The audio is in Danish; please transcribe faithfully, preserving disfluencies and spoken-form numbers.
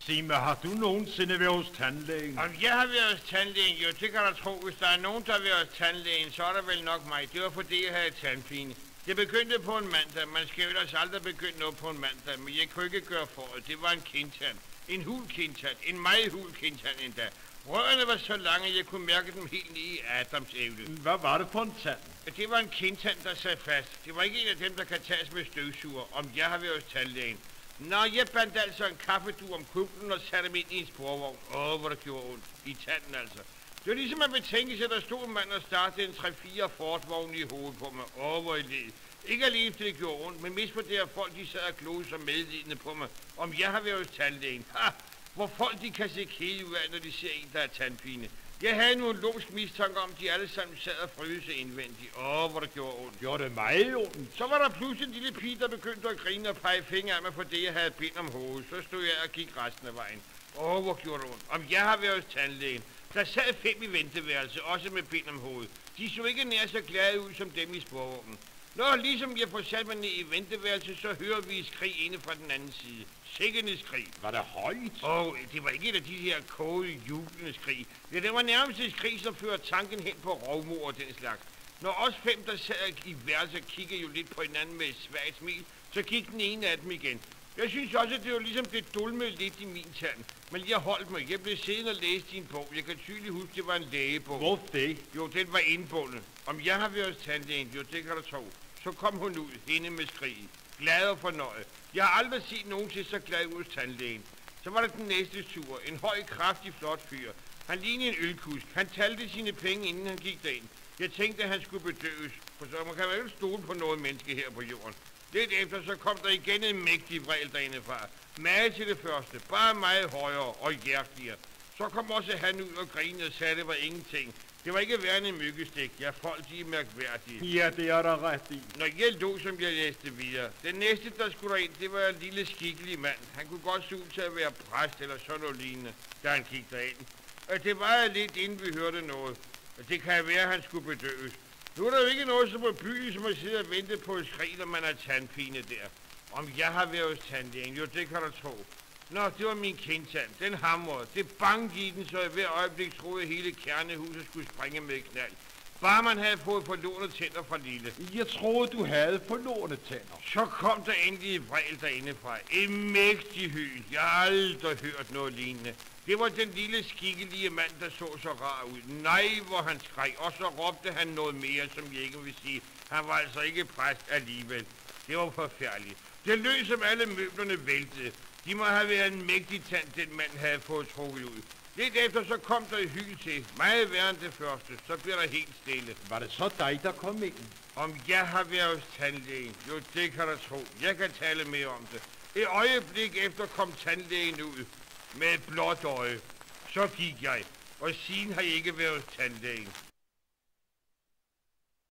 Sig mig, har du nogensinde været hos tandlægen? Om jeg har været hos tandlægen? Jo, det kan du tro. Hvis der er nogen, der har været hos tandlægen, så er der vel nok mig. Det var fordi, jeg havde tandpine. Det begyndte på en mandag. Man skal jo ellers aldrig begynde noget på en mandag, men jeg kunne ikke gøre for det. Det var en kindtand. En hul kindtand. En meget hul kindtand endda. Rørene var så lange, at jeg kunne mærke dem helt ned i Adamsævlet. Hvad var det for en tand? Det var en kindtand, der sad fast. Det var ikke en af dem, der kan tages med støvsuger, om jeg har været hos tandlægen. Nå, jeg bandt altså en kaffedu om kublen og satte dem ind i en sporvogn. Åh, hvor det gjorde ondt. I tanden altså. Det var ligesom at betænke sig, at der stod en mand og startede en tre fire Ford-vogn i hovedet på mig. Åh, hvor i led. Ikke alene, fordi det gjorde ondt, men mest for det, at folk de sad og glode så medlidende på mig, om jeg har været hos tandlægen. Ha! Hvor folk de kan se kæde ud af, når de ser en, der er tandpine. Jeg havde nu en logisk mistanke om, de alle sammen sad og fryse indvendigt. Åh, hvor det gjorde ondt. Gjorde det meget ondt? Så var der pludselig en lille pige, der begyndte at grine og pege fingre af mig for det, jeg havde bind om hovedet. Så stod jeg og gik resten af vejen. Åh, hvor gjorde det ondt. Om jeg har været hos tandlægen. Der sad fem i venteværelse, også med bind om hovedet. De så ikke nær så glade ud som dem i sporvognen. Nå, ligesom jeg får sat mig ned i venteværelse, så hører vi skrig inde fra den anden side. Sikkende skrig. Var det højt? Åh, oh, det var ikke et af de her kode, jublende skrig. Ja, det var nærmest et skrig, som fører tanken hen på rovmor og den slags. Når os fem, der sad i værelse, kiggede jo lidt på hinanden med et svagt smil, så gik den ene af dem igen. Jeg synes også, at det var ligesom det dulmede lidt i min tand. Men jeg holdt mig. Jeg blev siddende og læste i en bog. Jeg kan tydeligt huske, det var en lægebog. Hvor det? Jo, den var indbundet. Om jeg har været hos tandlægen, jo, det kan du tro. Så kom hun ud, hende med skriget. Glad og fornøjet. Jeg har aldrig set nogen til så glad ud hos tandlægen. Så var der den næste tur. En høj, kraftig, flot fyr. Han lignede en ølkusk. Han talte sine penge, inden han gik derind. Jeg tænkte, at han skulle bedøves. For så man kan jo ikke stole på noget menneske her på jorden. Lidt efter, så kom der igen en mægtig vrel derindefra. Meget til det første. Bare meget højere og hjerteligere. Så kom også han ud og grinede og sagde, det var ingenting. Det var ikke værre end en myggestik. Ja, folk de er mærkværdige. Ja, det er der ret i. Når jeg lå, som jeg læste videre. Den næste, der skulle derind, det var en lille skikkelig mand. Han kunne godt se ud til at være præst eller sådan noget lignende, da han gik derind. Og det var lidt, inden vi hørte noget. Og det kan være, at han skulle bedøves. Nu er der jo ikke noget så på byen, som at sidde og vente på et skrig, når man har tandpine der. Om jeg har været hos tandlægen, jo, det kan du tro. Nå, det var min kindtand. Den hamrede. Det bankede i den, så jeg hver øjeblik troede, at hele kernehuset skulle springe med knald. Bare man havde fået forlånet tænder fra lille. Jeg troede, du havde forlånet tænder. Så kom der endelig et vrel derindefra. En mægtig hyl. Jeg har aldrig hørt noget lignende. Det var den lille skikkelige mand, der så så rar ud. Nej, hvor han skreg. Og så råbte han noget mere, som jeg ikke vil sige. Han var altså ikke præst alligevel. Det var forfærdeligt. Det lød som alle møblerne væltede. De må have været en mægtig tand, den mand havde fået trukket ud. Lidt efter så kom der et hyl til. Meget værre end det første. Så bliver der helt stille. Var det så dig, der kom ind? Om jeg har været hos tandlægen? Jo, det kan du tro. Jeg kan tale mere om det. Et øjeblik efter kom tandlægen ud. Med et blåt øje. Så gik jeg. Og siden har jeg ikke været hos tandlægen.